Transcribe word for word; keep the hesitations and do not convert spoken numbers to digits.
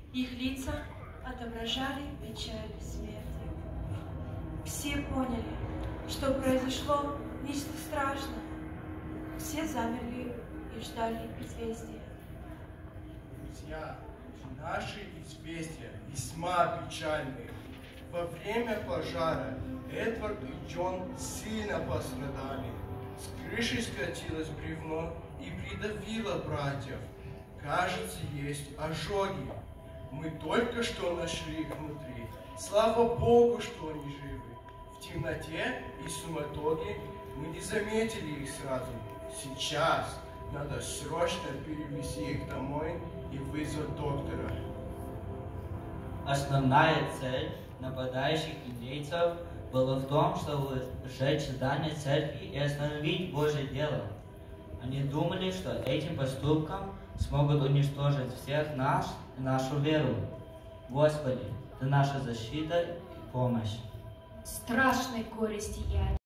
Их лица отображали печаль смерти. Все поняли, что произошло нечто страшное. Все замерли и ждали известия. Друзья, наши известия весьма печальные. Во время пожара Эдвард и Джон сильно пострадали. С крыши скатилось бревно и придавило братьев. Кажется, есть ожоги. Мы только что нашли их внутри. Слава Богу, что они живы. В темноте и суматоге мы не заметили их сразу. Сейчас надо срочно перевести их домой и вызвать доктора. Основная цель нападающих индейцев была в том, чтобы сжечь здание церкви и остановить Божье дело. Они думали, что этим поступком смогут уничтожить всех нас и нашу веру. Господи, Ты наша защита и помощь. Страшной горести я